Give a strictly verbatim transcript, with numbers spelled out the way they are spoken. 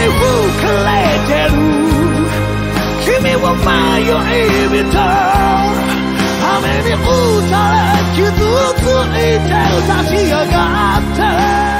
吹かれてる君を迷い人雨に打たれ傷ついて立ち上がって